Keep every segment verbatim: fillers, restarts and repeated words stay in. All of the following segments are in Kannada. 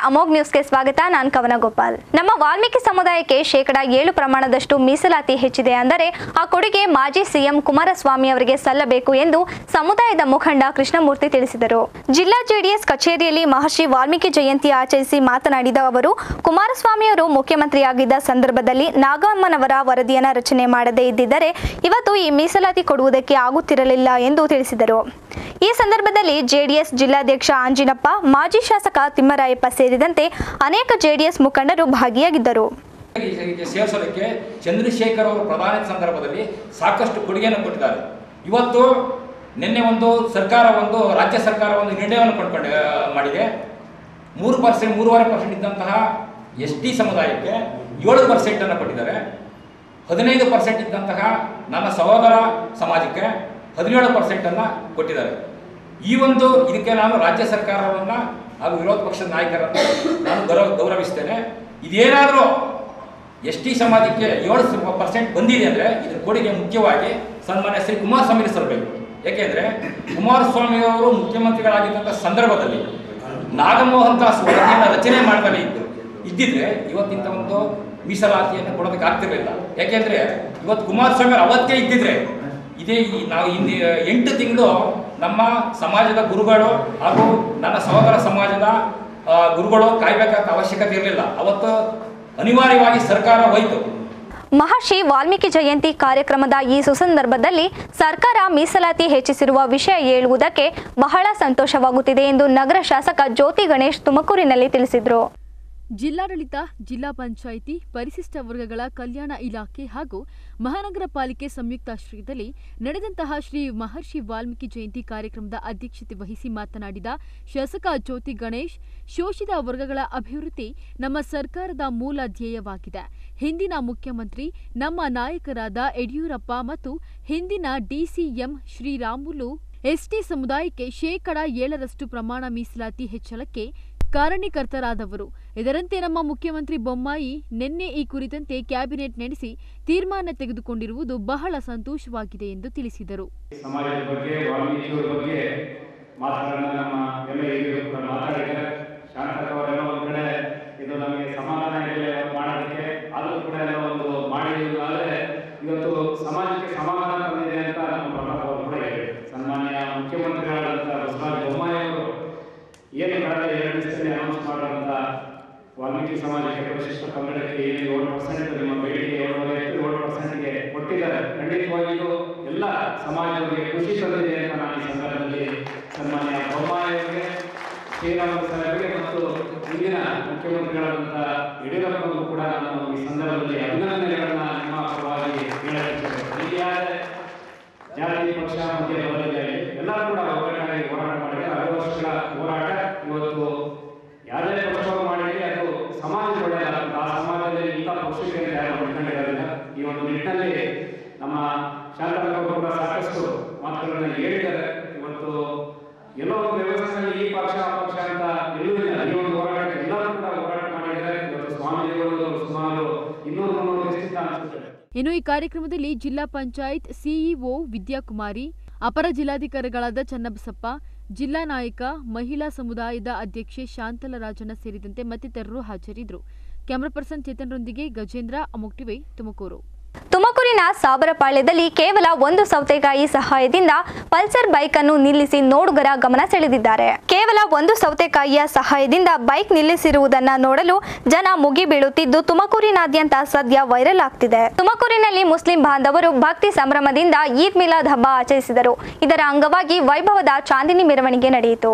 ಅಮೋಘ್ ನ್ಯೂಸ್ಗೆ ಸ್ವಾಗತ. ನಾನು ಕವನ ಗೋಪಾಲ್. ನಮ್ಮ ವಾಲ್ಮೀಕಿ ಸಮುದಾಯಕ್ಕೆ ಶೇಕಡ ಏಳು ಪ್ರಮಾಣದಷ್ಟು ಮೀಸಲಾತಿ ಹೆಚ್ಚಿದೆ ಅಂದರೆ ಆ ಕೊಡುಗೆ ಮಾಜಿ ಸಿಎಂ ಕುಮಾರಸ್ವಾಮಿ ಅವರಿಗೆ ಸಲ್ಲಬೇಕು ಎಂದು ಸಮುದಾಯದ ಮುಖಂಡ ಕೃಷ್ಣಮೂರ್ತಿ ತಿಳಿಸಿದರು. ಜಿಲ್ಲಾ ಜೆಡಿಎಸ್ ಕಚೇರಿಯಲ್ಲಿ ಮಹರ್ಷಿ ವಾಲ್ಮೀಕಿ ಜಯಂತಿ ಆಚರಿಸಿ ಮಾತನಾಡಿದ ಅವರು, ಕುಮಾರಸ್ವಾಮಿ ಅವರು ಮುಖ್ಯಮಂತ್ರಿಯಾಗಿದ್ದ ಸಂದರ್ಭದಲ್ಲಿ ನಾಗಮ್ಮನವರ ವರದಿಯನ್ನು ರಚನೆ ಮಾಡದೇ ಇದ್ದಿದ್ದರೆ ಇವತ್ತು ಈ ಮೀಸಲಾತಿ ಕೊಡುವುದಕ್ಕೆ ಆಗುತ್ತಿರಲಿಲ್ಲ ಎಂದು ತಿಳಿಸಿದರು. ಈ ಸಂದರ್ಭದಲ್ಲಿ ಜೆಡಿಎಸ್ ಜಿಲ್ಲಾಧ್ಯಕ್ಷ ಆಂಜಿನಪ್ಪ, ಮಾಜಿ ಶಾಸಕ ತಿಮ್ಮರಾಯಪ್ಪ ಸೇರಿದಂತೆ ಅನೇಕ ಜೆಡಿಎಸ್ ಮುಖಂಡರು ಭಾಗಿಯಾಗಿದ್ದರು. ಸೇರಿಸಲಿಕ್ಕೆ ಚಂದ್ರಶೇಖರ್ ಅವರು ಪ್ರಧಾನಿ ಸಂದರ್ಭದಲ್ಲಿ ಸಾಕಷ್ಟು ಕೊಡುಗೆಯನ್ನು ಕೊಟ್ಟಿದ್ದಾರೆ. ಇವತ್ತು ನಿನ್ನೆ ಒಂದು ಸರ್ಕಾರ ಒಂದು ರಾಜ್ಯ ಸರ್ಕಾರ ಒಂದು ನಿರ್ಣಯವನ್ನು ಪಡ್ಕೊಂಡು ಮಾಡಿದೆ. ಮೂರು ಪರ್ಸೆಂಟ್ ಮೂರುವರೆ ಪರ್ಸೆಂಟ್ ಇದ್ದಂತಹ ಎಸ್ ಟಿ ಸಮುದಾಯಕ್ಕೆ ಏಳು ಪರ್ಸೆಂಟನ್ನು ಕೊಟ್ಟಿದ್ದಾರೆ. ಹದಿನೈದು ಪರ್ಸೆಂಟ್ ಇದ್ದಂತಹ ನನ್ನ ಸಹೋದರ ಸಮಾಜಕ್ಕೆ ಹದಿನೇಳು ಪರ್ಸೆಂಟನ್ನು ಕೊಟ್ಟಿದ್ದಾರೆ. ಈ ಒಂದು ಇದಕ್ಕೆ ನಾನು ರಾಜ್ಯ ಸರ್ಕಾರವನ್ನು ಹಾಗೂ ವಿರೋಧ ಪಕ್ಷದ ನಾಯಕರನ್ನು ನಾನು ಗೌರವ ಗೌರವಿಸ್ತೇನೆ. ಇದೇನಾದರೂ ಎಸ್ ಟಿ ಸಮಾಜಕ್ಕೆ ಏಳು ಪರ್ಸೆಂಟ್ ಬಂದಿದೆ ಅಂದರೆ ಇದರ ಕೊಡುಗೆ ಮುಖ್ಯವಾಗಿ ಸನ್ಮಾನ್ಯ ಶ್ರೀ ಕುಮಾರಸ್ವಾಮಿ ಸಲ್ಲಬೇಕು. ಏಕೆಂದರೆ ಕುಮಾರಸ್ವಾಮಿಯವರು ಮುಖ್ಯಮಂತ್ರಿಗಳಾಗಿದ್ದಂಥ ಸಂದರ್ಭದಲ್ಲಿ ನಾಗಮೋಹನ್ ದಾಸ್ ವರದಿಯನ್ನು ರಚನೆ ಮಾಡದೇ ಇದ್ದು ಇದ್ದಿದ್ರೆ ಇವತ್ತಿಂಥ ಒಂದು ಮೀಸಲಾತಿಯನ್ನು ಕೊಡೋದಕ್ಕೆ ಆಗ್ತಿರಲಿಲ್ಲ. ಯಾಕೆಂದರೆ ಇವತ್ತು ಕುಮಾರಸ್ವಾಮಿ ಅವರು ಅವತ್ತೇ ಇದ್ದಿದ್ರೆ ಇದೇ ನಾವು ಇನ್ನು ಎಂಟು ತಿಂಗಳು ನಮ್ಮ ಸಮಾಜದ ಗುರುಗಳು ಹಾಗೂ ನನ್ನ ಸಹೋದರ ಸಮಾಜದ ಗುರುಗಳು ಕಾಯಬೇಕಾದ ಅವಶ್ಯಕತೆ ಇರಲಿಲ್ಲ. ಅವತ್ತು ಅನಿವಾರ್ಯವಾಗಿ ಸರ್ಕಾರ ಹೋಯಿತು. ಮಹರ್ಷಿ ವಾಲ್ಮೀಕಿ ಜಯಂತಿ ಕಾರ್ಯಕ್ರಮದ ಈ ಸುಸಂದರ್ಭದಲ್ಲಿ ಸರ್ಕಾರ ಮೀಸಲಾತಿ ಹೆಚ್ಚಿಸಿರುವ ವಿಷಯ ಹೇಳುವುದಕ್ಕೆ ಬಹಳ ಸಂತೋಷವಾಗುತ್ತಿದೆ ಎಂದು ನಗರ ಶಾಸಕ ಜ್ಯೋತಿ ಗಣೇಶ್ ತುಮಕೂರಿನಲ್ಲಿ ತಿಳಿಸಿದರು. ಜಿಲ್ಲಾಡಳಿತ, ಜಿಲ್ಲಾ ಪಂಚಾಯಿತಿ, ಪರಿಶಿಷ್ಟ ವರ್ಗಗಳ ಕಲ್ಯಾಣ ಇಲಾಖೆ ಹಾಗೂ ಮಹಾನಗರ ಪಾಲಿಕೆ ಸಂಯುಕ್ತಾಶ್ರಯದಲ್ಲಿ ನಡೆದಂತಹ ಶ್ರೀ ಮಹರ್ಷಿ ವಾಲ್ಮೀಕಿ ಜಯಂತಿ ಕಾರ್ಯಕ್ರಮದ ಅಧ್ಯಕ್ಷತೆ ವಹಿಸಿ ಮಾತನಾಡಿದ ಶಾಸಕ ಜ್ಯೋತಿ ಗಣೇಶ್, ಶೋಷಿತ ವರ್ಗಗಳ ಅಭಿವೃದ್ಧಿ ನಮ್ಮ ಸರ್ಕಾರದ ಮೂಲ ಧ್ಯೇಯವಾಗಿದೆ. ಹಿಂದಿನ ಮುಖ್ಯಮಂತ್ರಿ ನಮ್ಮ ನಾಯಕರಾದ ಯಡಿಯೂರಪ್ಪ ಮತ್ತು ಹಿಂದಿನ ಡಿಸಿಎಂ ಶ್ರೀರಾಮುಲು ಎಸ್ಟಿ ಸಮುದಾಯಕ್ಕೆ ಶೇಕಡ ಏಳರಷ್ಟು ಪ್ರಮಾಣ ಮೀಸಲಾತಿ ಹೆಚ್ಚಳಕ್ಕೆ ಕಾರಣೀಕರ್ತರಾದವರು. ಇದರಂತೆ ನಮ್ಮ ಮುಖ್ಯಮಂತ್ರಿ ಬೊಮ್ಮಾಯಿ ನಿನ್ನೆ ಈ ಕುರಿತಂತೆ ಕ್ಯಾಬಿನೆಟ್ ನಡೆಸಿ ತೀರ್ಮಾನ ತೆಗೆದುಕೊಂಡಿರುವುದು ಬಹಳ ಸಂತೋಷವಾಗಿದೆ ಎಂದು ತಿಳಿಸಿದರು. ಸಮಾಜದ ಬಗ್ಗೆ, ವಾಲ್ಮೀಕಿಯವರ ಬಗ್ಗೆ ಮಾತನಾಡೋಣ. ನಮ್ಮ ಎಲ್ಲ ಹಿರಿಯರು ಕೂಡ ಮಾತಾಡಿದ್ದಾರೆ. ಶಾಂತಕವರೆಲ್ಲ ಒಂದು ಕಡೆ ಇದು ನಮಗೆ ಸಮಾಧಾನ ಇಲ್ಲ ಮಾಡೋದಕ್ಕೆ, ಆದರೂ ಕೂಡ ಎಲ್ಲ ಒಂದು ಮಾಡಿದ್ರೆ ಇವತ್ತು ಸಮಾಜಕ್ಕೆ ಸಮಾಧಾನ ತಂದಿದೆ ಅಂತ ನಮ್ಮ ಪ್ರತಾಪ್ ಅವರು ಕೂಡ ಹೇಳಿದರು. ಸನ್ಮಾನ್ಯ ಮುಖ್ಯಮಂತ್ರಿಗಳಾದಂಥ ಬಸವರಾಜ ಬೊಮ್ಮಾಯಿ ಅವರು ಏನು ಕಳೆದ ಎರಡು ದಿವಸದಲ್ಲಿ ಅನೌನ್ಸ್ ಮಾಡಿದಂಥ ವಾಲ್ಮೀಕಿ ಸಮಾಜಕ್ಕೆ ಪರಿಶಿಷ್ಟ ಪಂಗಡಕ್ಕೆ ಏನು ಏಳು ಪರ್ಸೆಂಟ್ ನಿಮ್ಮ ಬೇಡಿಕೆ ಏಳುವರೆ ಏಳು ಪರ್ಸೆಂಟ್ಗೆ ಕೊಟ್ಟಿದ್ದಾರೆ. ಖಂಡಿತವಾಗಿಯೂ ಎಲ್ಲ ಸಮಾಜಗಳಿಗೆ ಖುಷಿ ತಂದಿದೆ ಅಂತ ನಾನು ಈ ಸಂದರ್ಭದಲ್ಲಿ ಸನ್ಮಾನ್ಯ ಬೊಮ್ಮಾಯಿ ಅವರಿಗೆ, ಶ್ರೀರಾಮ ಸಾಹೇಬರಿಗೆ ಮತ್ತು ಹಿಂದಿನ ಮುಖ್ಯಮಂತ್ರಿಗಳಾದಂಥ ಯಡಿಯೂರಪ್ಪನಿಗೂ ಕೂಡ ನಾನು ಈ ಸಂದರ್ಭದಲ್ಲಿ ಅಭಿನಂದನೆಗಳನ್ನ ನಿಮ್ಮ ಪರವಾಗಿ ಹೇಳಲಿದ್ದೇನೆ. ಇಲ್ಲಿಯಾದ ಜಾತಿ ಪಕ್ಷ ಮಧ್ಯೆ ಬರಲಿದೆ ಎಲ್ಲರೂ ಕೂಡ ಒಗ್ಗಟ್ಟಾಗಿ ಹೋರಾಟ ಮಾಡಿದೆ. ಅರವತ್ತು ವರ್ಷಗಳ ಹೋರಾಟ ಇವತ್ತು ಯಾವುದೇ ಪಕ್ಷ ಮಾಡಿದ್ರೆ ಅದು ಸಮಾಜ ಒಳ್ಳೆಯದಾಗುತ್ತೆ. ಆ ಸಮಾಜದಲ್ಲಿ ಇಂಥ ಪಕ್ಷಕ್ಕೆ ಯಾರು ಮಾಡ್ಕೊಂಡಿರೋದಿಲ್ಲ. ಈ ಒಂದು ನಿಟ್ಟಿನಲ್ಲಿ ನಮ್ಮ ಶಾಂತಕವರು ಕೂಡ ಸಾಕಷ್ಟು ಮಾತುಗಳನ್ನ ಹೇಳಿದ್ದಾರೆ. ಇವತ್ತು ಎಲ್ಲೋ ಒಂದು ವ್ಯವಸ್ಥೆಯಲ್ಲಿ ಈ ಪಕ್ಷ ಆ ಪಕ್ಷ ಅಂತ ಎಲ್ಲೂ ಇಲ್ಲ. ಈ ಒಂದು ಹೋರಾಟ ಎಲ್ಲರೂ ಕೂಡ ಹೋರಾಟ ಮಾಡಿದ್ದಾರೆ. ಇವತ್ತು ಸ್ವಾಮೀಜಿಗಳು ಸುಮಾರು ಇನ್ನೂರು ಮುನ್ನೂರು ದಿವಸ ಅನಿಸುತ್ತದೆ. ಇನ್ನು ಈ ಕಾರ್ಯಕ್ರಮದಲ್ಲಿ ಜಿಲ್ಲಾ ಪಂಚಾಯತ್ ಸಿಇಒ ವಿದ್ಯಾಕುಮಾರಿ, ಅಪರ ಜಿಲ್ಲಾಧಿಕಾರಿಗಳಾದ ಚನ್ನಬಸಪ್ಪ, ಜಿಲ್ಲಾ ನಾಯಕ, ಮಹಿಳಾ ಸಮುದಾಯದ ಅಧ್ಯಕ್ಷೆ ಶಾಂತಲರಾಜನ ಸೇರಿದಂತೆ ಮತ್ತಿತರರು ಹಾಜರಿದ್ದರು. ಕ್ಯಾಮರಾ ಪರ್ಸನ್ ಚೇತನ್ರೊಂದಿಗೆ ಗಜೇಂದ್ರ, ಅಮೋಘ್ ಟಿವಿ, ತುಮಕೂರು. ತುಮಕೂರಿನ ಸಾಬರಪಾಳ್ಯದಲ್ಲಿ ಕೇವಲ ಒಂದು ಸೌತೆಕಾಯಿ ಸಹಾಯದಿಂದ ಪಲ್ಸರ್ ಬೈಕ್ ಅನ್ನು ನಿಲ್ಲಿಸಿ ನೋಡುಗರ ಗಮನ ಸೆಳೆದಿದ್ದಾರೆ. ಕೇವಲ ಒಂದು ಸೌತೆಕಾಯಿಯ ಸಹಾಯದಿಂದ ಬೈಕ್ ನಿಲ್ಲಿಸಿರುವುದನ್ನು ನೋಡಲು ಜನ ಮುಗಿ ಬೀಳುತ್ತಿದ್ದು ತುಮಕೂರಿನಾದ್ಯಂತ ಸದ್ಯ ವೈರಲ್ ಆಗ್ತಿದೆ. ತುಮಕೂರಿನಲ್ಲಿ ಮುಸ್ಲಿಂ ಬಾಂಧವರು ಭಕ್ತಿ ಸಂಭ್ರಮದಿಂದ ಈದ್ ಮಿಲಾದ್ ಹಬ್ಬ ಆಚರಿಸಿದರು. ಇದರ ಅಂಗವಾಗಿ ವೈಭವದ ಚಾಂದಿನಿ ಮೆರವಣಿಗೆ ನಡೆಯಿತು.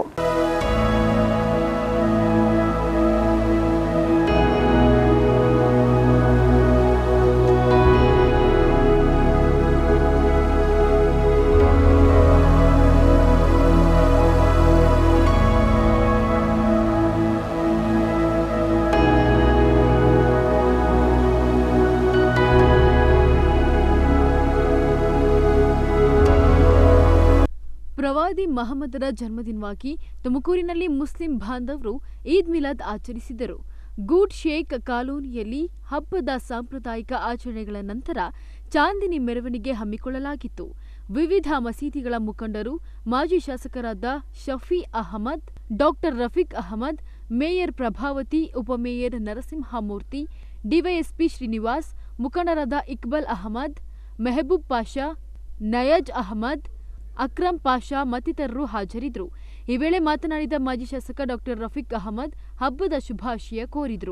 ಪ್ರವಾದಿ ಮಹಮ್ಮದರ ಜನ್ಮದಿನವಾಗಿ ತುಮಕೂರಿನಲ್ಲಿ ಮುಸ್ಲಿಂ ಬಾಂಧವರು ಈದ್ ಮಿಲಾದ್ ಆಚರಿಸಿದರು. ಗೂಡ್ ಶೇಖ್ ಕಾಲೋನಿಯಲ್ಲಿ ಹಬ್ಬದ ಸಾಂಪ್ರದಾಯಿಕ ಆಚರಣೆಗಳ ನಂತರ ಚಾಂದಿನಿ ಮೆರವಣಿಗೆ ಹಮ್ಮಿಕೊಳ್ಳಲಾಗಿತ್ತು. ವಿವಿಧ ಮಸೀದಿಗಳ ಮುಖಂಡರು, ಮಾಜಿ ಶಾಸಕರಾದ ಶಫಿ ಅಹಮದ್, ಡಾಕ್ಟರ್ ರಫೀಕ್ ಅಹಮದ್, ಮೇಯರ್ ಪ್ರಭಾವತಿ, ಉಪಮೇಯರ್ ನರಸಿಂಹಮೂರ್ತಿ, ಡಿವೈಎಸ್ಪಿ ಶ್ರೀನಿವಾಸ್, ಮುಖಂಡರಾದ ಇಕ್ಬಾಲ್ ಅಹಮದ್, ಮೆಹಬೂಬ್ ಪಾಷಾ, ನಯಾಜ್ ಅಹಮದ್, ಅಕ್ರಂ ಪಾಷಾ ಮತ್ತಿತರರು ಹಾಜರಿದ್ದರು. ಈ ವೇಳೆ ಮಾತನಾಡಿದ ಮಾಜಿ ಶಾಸಕ ಡಾಕ್ಟರ್ ರಫೀಕ್ ಅಹಮದ್ ಹಬ್ಬದ ಶುಭಾಶಯ ಕೋರಿದರು.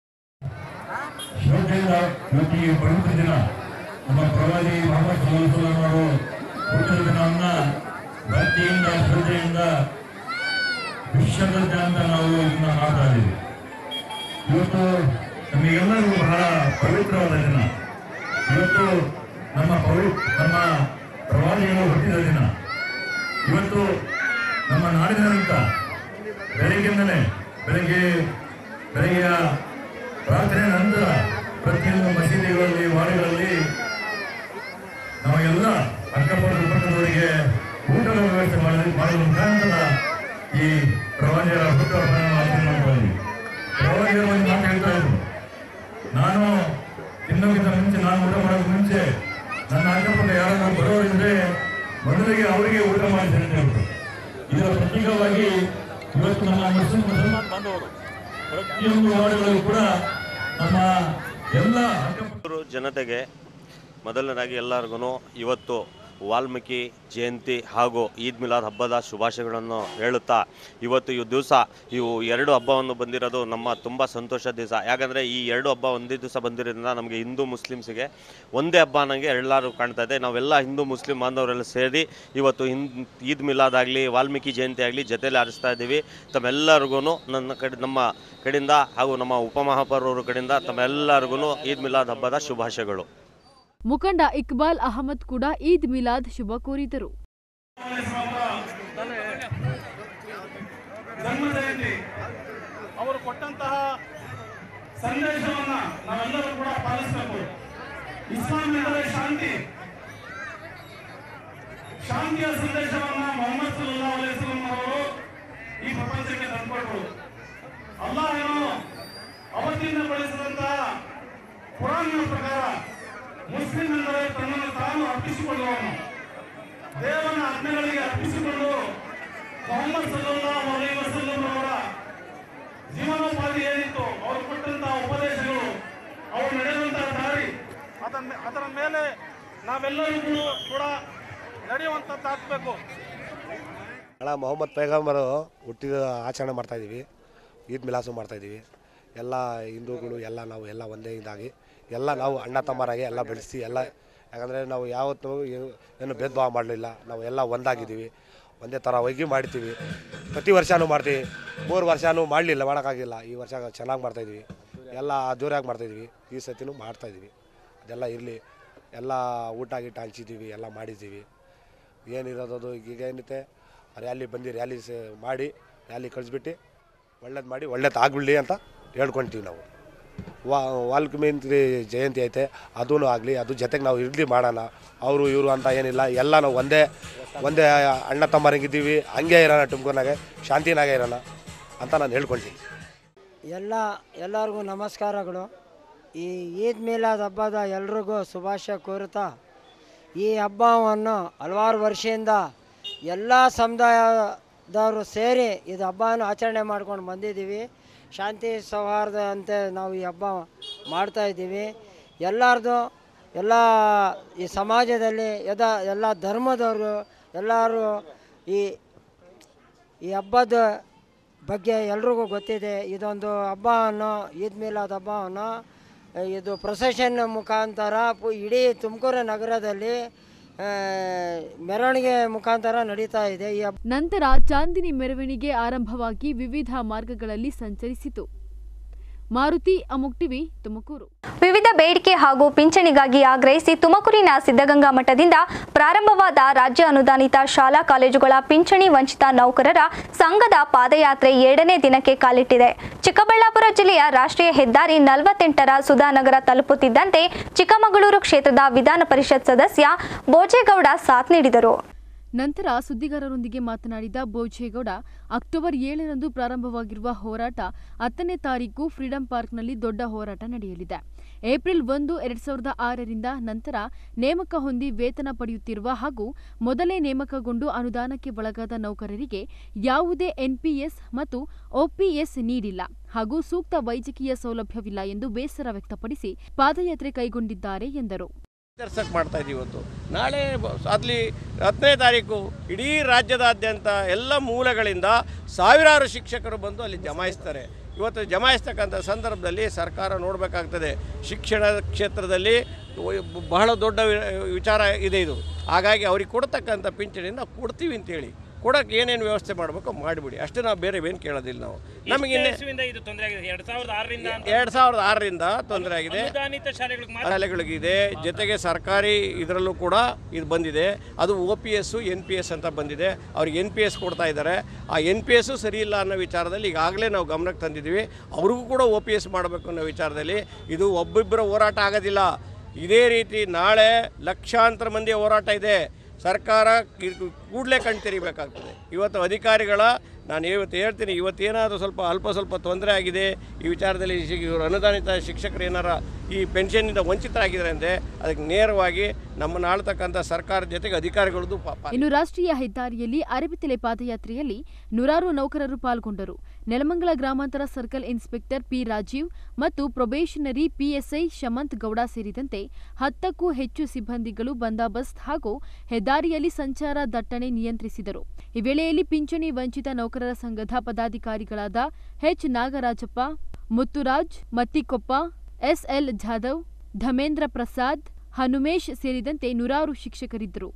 ನಮ್ಮ ಪ್ರವಾದಿ ಮೊಹಮ್ಮದ್ ಸಲ್ಲಲ್ಲಾಹು ಅಲೈಹಿ ವಸಲ್ಲಂ ಹುಟ್ಟಿದ ದಿನವನ್ನ ಭಕ್ತಿಯಿಂದ ಶ್ರದ್ಧೆಯಿಂದ ವಿಶ್ವದ ಅಂತ ನಾವು ಇದನ್ನ ಮಾಡ್ತಾ ಇದ್ದೀವಿ. ಇವತ್ತು ನಮಗೆಲ್ಲರಿಗೂ ಬಹಳ ಪವಿತ್ರವಾದ ದಿನ. ಇವತ್ತು ನಮ್ಮ ಪವಿ ನಮ್ಮ ಪ್ರವಾದಿಗಳು ಹುಟ್ಟಿದ ದಿನ. ಇವತ್ತು ನಮ್ಮ ನಾಡಿನಾದ್ಯಂತ ಬೆಳಗ್ಗೆಯಿಂದಲೇ ಬೆಳಗ್ಗೆ ಬೆಳಗ್ಗೆಯ ಪ್ರಾರ್ಥನೆ ನಂತರ ಪ್ರತಿಯೊಂದು ಮಸೀದಿಗಳಲ್ಲಿ ವಾರ್ಡ್ಗಳಲ್ಲಿ ನಮಗೆಲ್ಲ ಅಕ್ಕಪಕ್ಕ ಕುಟುಂಬದವರಿಗೆ ಊಟದ ವ್ಯವಸ್ಥೆ ಮಾಡಿ ಮಾಡುವ ಮುಖಾಂತರ ಈ ಪ್ರವಾದಿಯರ ಹುಟ್ಟುಹಬ್ಬವನ್ನು ಆಚರಣೆ ಮಾಡ್ತಾ ಇದ್ವಿ. ಪ್ರವಾದಿಯರು ಒಂದು ಮಾತು ಹೇಳ್ತಾ ಇದ್ರು, ನಾನು ತಿನ್ನೋಕ್ಕಿಂತ ಮುಂಚೆ, ನಾನು ಊಟ ಮಾಡೋಕ್ಕೆ ಮುಂಚೆ ನನ್ನ ಅಕ್ಕಪಕ್ಕ ಯಾರಾದ್ರೂ ಬರೋರಿದ್ರೆ ಮೊದಲಿಗೆ ಅವರಿಗೆ ಊಟ ಮಾಡಿದ್ದೇನೆ ಅಂತ ಹೇಳ್ತಾರೆ. ಇದರ ಪ್ರತೀಕವಾಗಿ ಇವತ್ತು ನಮ್ಮ ಮುಸ್ಲಿಂ ಮುಸಲ್ಮಾನ್ ಬಾಂಧವರು ಪ್ರತಿಯೊಂದು ವಾರ್ಡ್ಗಳಲ್ಲೂ ಕೂಡ ನಮ್ಮ ಎಲ್ಲ ಜನತೆಗೆ ಮೊದಲನೇದಾಗಿ ಎಲ್ಲರಿಗೂ ಇವತ್ತು ವಾಲ್ಮೀಕಿ ಜಯಂತಿ ಹಾಗೂ ಈದ್ ಮಿಲಾದ್ ಹಬ್ಬದ ಶುಭಾಶಯಗಳನ್ನು ಹೇಳುತ್ತಾ, ಇವತ್ತು ಈ ದಿವಸ ಇವು ಎರಡು ಹಬ್ಬವನ್ನು ಬಂದಿರೋದು ನಮ್ಮ ತುಂಬ ಸಂತೋಷದ ದಿವಸ. ಯಾಕಂದರೆ ಈ ಎರಡು ಹಬ್ಬ ಒಂದೇ ದಿವಸ ಬಂದಿರೋದ್ರಿಂದ ನಮಗೆ ಹಿಂದೂ ಮುಸ್ಲಿಮ್ಸಿಗೆ ಒಂದೇ ಹಬ್ಬ ನನಗೆ ಎಲ್ಲರೂ ಕಾಣ್ತಾ ಇದೆ. ನಾವೆಲ್ಲ ಹಿಂದೂ ಮುಸ್ಲಿಂ ಬಾಂಧವರೆಲ್ಲ ಸೇರಿ ಇವತ್ತು ಹಿಂದ್ ಈದ್ ಮಿಲಾದ್ ಆಗಲಿ ವಾಲ್ಮೀಕಿ ಜಯಂತಿ ಆಗಲಿ ಜೊತೆಯಲ್ಲಿ ಆರಿಸ್ತಾ ಇದ್ದೀವಿ. ತಮ್ಮೆಲ್ಲರಿಗೂ ನನ್ನ ಕಡೆ ನಮ್ಮ ಕಡೆಯಿಂದ ಹಾಗೂ ನಮ್ಮ ಉಪಮಹಾಪೌರರ ಕಡೆಯಿಂದ ತಮ್ಮೆಲ್ಲರಿಗೂ ಈದ್ ಮಿಲಾದ್ ಹಬ್ಬದ ಶುಭಾಶಯಗಳು. ಮುಖಂಡ ಇಕ್ಬಾಲ್ ಅಹಮದ್ ಕೂಡ ಈದ್ ಮಿಲಾದ್ ಶುಭ ಕೋರಿದರು. ಅವರು ಕೊಟ್ಟಂತಹ ಸಂದೇಶವನ್ನ ನಾವೆಲ್ಲರೂ ಕೂಡ ಪಾಲಿಸಬೇಕು. ಇಸ್ಲಾಂ ಎಂದರೆ ಶಾಂತಿ. ಶಾಂತಿಯ ಸಂದೇಶವನ್ನ ಮೊಹಮ್ಮದ್ ಸಲ್ಲಲ್ಲಾಹು ಅಲೈಹಿ ವಸಲ್ಲಂ ಅವರು ಈ ಪ್ರಪಂಚಕ್ಕೆ ತಂದುಕೊಟ್ಟರು. ಅಲ್ಲಾಹನು ಅವತ್ತಿಂದ ಬಳಸಿದಂತಹ ಕುರಾನ್ನ ಪ್ರಕಾರ ಮುಸ್ಲಿಂ ಎಂದರೆ ತನ್ನನ್ನು ತಾನು ಅರ್ಪಿಸಿಕೊಳ್ಳುವವನು. ದೇವನ ಆಜ್ಞೆಗಳಿಗೆ ಅರ್ಪಿಸಿಕೊಂಡು ಮೊಹಮ್ಮದ್ ಸಲ್ಲಲ್ಲಾಹು ಅಲೈಹಿ ವಸಲ್ಲಂ ಅವರ ಜೀವನೋಪಾಧಿ ಏನಿತ್ತು, ಅವರು ಕೊಟ್ಟಂತಹ ಉಪದೇಶಗಳು, ಅವರು ನಡೆಯುವಂತಹ ದಾರಿ, ಅದನ್ನ ಅದರ ಮೇಲೆ ನಾವೆಲ್ಲರೂ ಕೂಡ ನಡೆಯುವಂಥದ್ದಾಗಬೇಕು. ಅಣ್ಣ ಮೊಹಮ್ಮದ್ ಪೈಗಂಬರು ಹುಟ್ಟಿದ ಆಚರಣೆ ಮಾಡ್ತಾ ಇದ್ದೀವಿ. ಈದ್ ಮಿಲಾಸು ಮಾಡ್ತಾ ಇದ್ದೀವಿ. ಎಲ್ಲ ಹಿಂದೂಗಳು ಎಲ್ಲ ನಾವು ಎಲ್ಲ ಒಂದೇ ಇದಾಗಿ ಎಲ್ಲ ನಾವು ಅಣ್ಣ ತಮ್ಮರಾಗಿ ಎಲ್ಲ ಬೆಳೆಸಿ ಎಲ್ಲ, ಯಾಕಂದರೆ ನಾವು ಯಾವತ್ತೂ ಏನು ಏನು ಭೇದ ಭಾವ ಮಾಡಲಿಲ್ಲ. ನಾವು ಎಲ್ಲ ಒಂದಾಗಿದ್ದೀವಿ, ಒಂದೇ ಥರ ಹೋಗಿ ಮಾಡ್ತೀವಿ. ಪ್ರತಿ ವರ್ಷವೂ ಮಾಡ್ತೀವಿ. ಮೂರು ವರ್ಷವೂ ಮಾಡಲಿಲ್ಲ, ಮಾಡೋಕ್ಕಾಗಿಲ್ಲ. ಈ ವರ್ಷ ಚೆನ್ನಾಗಿ ಮಾಡ್ತಾಯಿದ್ವಿ, ಎಲ್ಲ ಅದ್ದೂರಿಯಾಗಿ ಮಾಡ್ತಾಯಿದ್ವಿ. ಈ ಸತಿನೂ ಮಾಡ್ತಾಯಿದ್ವಿ. ಅದೆಲ್ಲ ಇರಲಿ, ಎಲ್ಲ ಊಟ ಗೀಟ ಹಂಚಿದ್ದೀವಿ, ಎಲ್ಲ ಮಾಡಿದ್ದೀವಿ. ಏನಿರೋದು ಈಗ ಏನಿದೆ ರ್ಯಾಲಿ ಬಂದು ರ್ಯಾಲಿ ಮಾಡಿ ರ್ಯಾಲಿ ಕಳಿಸ್ಬಿಟ್ಟು ಒಳ್ಳೇದು ಮಾಡಿ ಒಳ್ಳೇದು ಆಗ್ಬಿಡಲಿ ಅಂತ ಹೇಳ್ಕೊಳ್ತೀವಿ. ನಾವು ವಾ ವಾಲ್ಮೀಕಿ ಜಯಂತಿ ಐತೆ, ಅದೂ ಆಗಲಿ, ಅದು ಜೊತೆಗೆ ನಾವು ಇರಲಿ ಮಾಡೋಣ. ಅವರು ಇವರು ಅಂತ ಏನಿಲ್ಲ, ಎಲ್ಲ ನಾವು ಒಂದೇ ಒಂದೇ ಅಣ್ಣ ತಮ್ಮರಂಗಿದ್ದೀವಿ. ಹಂಗೆ ಇರೋಣ, ತುಮಕೂರಿನಾಗೆ ಶಾಂತಿನಾಗೆ ಇರೋಣ ಅಂತ ನಾನು ಹೇಳ್ಕೊಳ್ತೀನಿ. ಎಲ್ಲ ಎಲ್ಲರಿಗೂ ನಮಸ್ಕಾರಗಳು. ಈ ಈದ್ ಮಿಲಾದ್ ಹಬ್ಬದ ಎಲ್ರಿಗೂ ಶುಭಾಶಯ ಕೋರುತ್ತಾ, ಈ ಹಬ್ಬವನ್ನು ಹಲವಾರು ವರ್ಷದಿಂದ ಎಲ್ಲ ಸಮುದಾಯದವರು ಸೇರಿ ಇದು ಹಬ್ಬವನ್ನು ಆಚರಣೆ ಮಾಡ್ಕೊಂಡು ಬಂದಿದ್ದೀವಿ. ಶಾಂತಿ ಸೌಹಾರ್ದ ಅಂತ ನಾವು ಈ ಹಬ್ಬ ಮಾಡ್ತಾಯಿದ್ದೀವಿ. ಎಲ್ಲರದು ಎಲ್ಲ ಈ ಸಮಾಜದಲ್ಲಿ ಎದ ಎಲ್ಲ ಧರ್ಮದವರು ಎಲ್ಲರೂ ಈ ಈ ಹಬ್ಬದ ಬಗ್ಗೆ ಎಲ್ರಿಗೂ ಗೊತ್ತಿದೆ. ಇದೊಂದು ಹಬ್ಬವನ್ನು ಈದ್ ಮಿಲಾದ್ ಹಬ್ಬವನ್ನು ಇದು ಪ್ರೊಸೆಷನ್ ಮುಖಾಂತರ ಇಡೀ ತುಮಕೂರು ನಗರದಲ್ಲಿ ಮೆರವಣಿಗೆ ಮುಖಾಂತರ ನಡೀತಾ ಇದೆ. ಈ ನಂತರ ಚಾಂದಿನಿ ಮೆರವಣಿಗೆ ಆರಂಭವಾಗಿ ವಿವಿಧ ಮಾರ್ಗಗಳಲ್ಲಿ ಸಂಚರಿಸಿತು. ಮಾರುತಿ, ಅಮುಕ್ ಟಿವಿ, ತುಮಕೂರು. ವಿವಿಧ ಬೇಡಿಕೆ ಹಾಗೂ ಪಿಂಚಣಿಗಾಗಿ ಆಗ್ರಹಿಸಿ ತುಮಕೂರಿನ ಸಿದ್ಧಗಂಗಾ ಮಠದಿಂದ ಪ್ರಾರಂಭವಾದ ರಾಜ್ಯ ಅನುದಾನಿತ ಶಾಲಾ ಕಾಲೇಜುಗಳ ಪಿಂಚಣಿ ವಂಚಿತ ನೌಕರರ ಸಂಘದ ಪಾದಯಾತ್ರೆ ಎರಡನೇ ದಿನಕ್ಕೆ ಕಾಲಿಟ್ಟಿದೆ. ಚಿಕ್ಕಬಳ್ಳಾಪುರ ಜಿಲ್ಲೆಯ ರಾಷ್ಟ್ರೀಯ ಹೆದ್ದಾರಿ ನಲವತ್ತೆಂಟರ ಸುಧಾನಗರ ತಲುಪುತ್ತಿದ್ದಂತೆ ಚಿಕ್ಕಮಗಳೂರು ಕ್ಷೇತ್ರದ ವಿಧಾನ ಪರಿಷತ್ ಸದಸ್ಯ ಬೋಜೇಗೌಡ ಸಾಥ್ ನೀಡಿದರು. ನಂತರ ಸುದ್ದಿಗಾರರೊಂದಿಗೆ ಮಾತನಾಡಿದ ಬೋಜೇಗೌಡ, ಅಕ್ಟೋಬರ್ ಏಳರಂದು ಪ್ರಾರಂಭವಾಗಿರುವ ಹೋರಾಟ ಹತ್ತನೇ ತಾರೀಕು ಫ್ರೀಡಂ ಪಾರ್ಕ್ನಲ್ಲಿ ದೊಡ್ಡ ಹೋರಾಟ ನಡೆಯಲಿದೆ. ಏಪ್ರಿಲ್ ಒಂದು ಎರಡ್ ಸಾವಿರದ ಆರರಿಂದ ನಂತರ ನೇಮಕ ಹೊಂದಿ ವೇತನ ಪಡೆಯುತ್ತಿರುವ ಹಾಗೂ ಮೊದಲೇ ನೇಮಕಗೊಂಡು ಅನುದಾನಕ್ಕೆ ಒಳಗಾದ ನೌಕರರಿಗೆ ಯಾವುದೇ ಎನ್ಪಿಎಸ್ ಮತ್ತು ಒಪಿಎಸ್ ನೀಡಿಲ್ಲ ಹಾಗೂ ಸೂಕ್ತ ವೈದ್ಯಕೀಯ ಸೌಲಭ್ಯವಿಲ್ಲ ಎಂದು ಬೇಸರ ವ್ಯಕ್ತಪಡಿಸಿ ಪಾದಯಾತ್ರೆ ಕೈಗೊಂಡಿದ್ದಾರೆ ಎಂದರು. ಚರ್ಚೆ ಮಾಡ್ತಾ ಇದ್ದೀವಿ. ಇವತ್ತು ನಾಳೆ ಅಲ್ಲಿ ಹತ್ತನೇ ತಾರೀಕು ಇಡೀ ರಾಜ್ಯದಾದ್ಯಂತ ಎಲ್ಲ ಮೂಲಗಳಿಂದ ಸಾವಿರಾರು ಶಿಕ್ಷಕರು ಬಂದು ಅಲ್ಲಿ ಜಮಾಯಿಸ್ತಾರೆ. ಇವತ್ತು ಜಮಾಯಿಸ್ತಕ್ಕಂಥ ಸಂದರ್ಭದಲ್ಲಿ ಸರ್ಕಾರ ನೋಡಬೇಕಾಗ್ತದೆ. ಶಿಕ್ಷಣ ಕ್ಷೇತ್ರದಲ್ಲಿ ಬಹಳ ದೊಡ್ಡ ವಿಚಾರ ಇದೆ ಇದು. ಹಾಗಾಗಿ ಅವ್ರಿಗೆ ಕೊಡ್ತಕ್ಕಂಥ ಪಿಂಚಣಿಯನ್ನು ಕೊಡ್ತೀವಿ ಅಂತೇಳಿ ಕೊಡೋಕ್ಕೆ ಏನೇನು ವ್ಯವಸ್ಥೆ ಮಾಡಬೇಕು ಮಾಡಿಬಿಡಿ, ಅಷ್ಟೇ. ನಾವು ಬೇರೆ ಏನು ಕೇಳೋದಿಲ್ಲ. ನಾವು ನಮಗೆ ಎರಡು ಸಾವಿರದ ಆರರಿಂದ ತೊಂದರೆ ಆಗಿದೆ, ಶಾಲೆಗಳಿಗಿದೆ. ಜೊತೆಗೆ ಸರ್ಕಾರಿ ಇದರಲ್ಲೂ ಕೂಡ ಇದು ಬಂದಿದೆ. ಅದು O P S N P S ಅಂತ ಬಂದಿದೆ. ಅವ್ರಿಗೆ ಎನ್ ಪಿ ಎಸ್ ಕೊಡ್ತಾ ಇದ್ದಾರೆ. ಆ ಎನ್ ಪಿ ಎಸ್ಸು ಸರಿ ಇಲ್ಲ ಅನ್ನೋ ವಿಚಾರದಲ್ಲಿ ಈಗಾಗಲೇ ನಾವು ಗಮನಕ್ಕೆ ತಂದಿದ್ದೀವಿ. ಅವ್ರಿಗೂ ಕೂಡ ಒ ಪಿ ಎಸ್ ಮಾಡಬೇಕು ಅನ್ನೋ ವಿಚಾರದಲ್ಲಿ ಇದು ಒಬ್ಬಿಬ್ಬರ ಹೋರಾಟ ಆಗೋದಿಲ್ಲ. ಇದೇ ರೀತಿ ನಾಳೆ ಲಕ್ಷಾಂತರ ಮಂದಿಯ ಹೋರಾಟ ಇದೆ. ಸರ್ಕಾರ ಕೂಡಲೇ ಕಣ್ ತೆರಿಬೇಕಾಗ್ತದೆ. ಇವತ್ತು ಅಧಿಕಾರಿಗಳ ನಾನು ಇವತ್ತು ಹೇಳ್ತೀನಿ, ಇವತ್ತೇನಾದರೂ ಸ್ವಲ್ಪ ಅಲ್ಪ ಸ್ವಲ್ಪ ತೊಂದರೆ ಆಗಿದೆ ಈ ವಿಚಾರದಲ್ಲಿ, ಇವರು ಅನುದಾನಿತ ಶಿಕ್ಷಕರು ಏನಾರ ಈ ಪೆನ್ಷನ್ನಿಂದ ವಂಚಿತರಾಗಿದ್ದಾರೆ ಅಂದರೆ ಅದಕ್ಕೆ ನೇರವಾಗಿ ನಮ್ಮನ್ನು ಆಳ್ತಕ್ಕಂಥ ಸರ್ಕಾರದ ಜೊತೆಗೆ ಅಧಿಕಾರಿಗಳದ್ದು ಪಾಪ. ಇನ್ನು ರಾಷ್ಟ್ರೀಯ ಹೆದ್ದಾರಿಯಲ್ಲಿ ಅರಬಿತಲೆ ಪಾದಯಾತ್ರೆಯಲ್ಲಿ ನೂರಾರು ನೌಕರರು ಪಾಲ್ಗೊಂಡರು. ನೆಲಮಂಗಲ ಗ್ರಾಮಾಂತರ ಸರ್ಕಲ್ ಇನ್ಸ್ಪೆಕ್ಟರ್ ಪಿ ರಾಜೀವ್ ಮತ್ತು ಪ್ರೊಬೇಷನರಿ ಪಿಎಸ್ಐ ಶಮಂತ್ ಗೌಡ ಸೇರಿದಂತೆ ಹತ್ತಕ್ಕೂ ಹೆಚ್ಚು ಸಿಬ್ಬಂದಿಗಳು ಬಂದೋಬಸ್ತ್ ಹಾಗೂ ಹೆದ್ದಾರಿಯಲ್ಲಿ ಸಂಚಾರ ದಟ್ಟಣೆ ನಿಯಂತ್ರಿಸಿದರು. ಈ ವೇಳೆಯಲ್ಲಿ ಪಿಂಚಣಿ ವಂಚಿತ ನೌಕರರ ಸಂಘದ ಪದಾಧಿಕಾರಿಗಳಾದ ಎಚ್ ನಾಗರಾಜಪ್ಪ, ಮುತ್ತುರಾಜ್ ಮತ್ತಿಕೊಪ್ಪ, ಎಸ್ಎಲ್ ಜಾಧವ್, ಧಮೇಂದ್ರ ಪ್ರಸಾದ್, ಹನುಮೇಶ್ ಸೇರಿದಂತೆ ನೂರಾರು ಶಿಕ್ಷಕರಿದ್ದರು.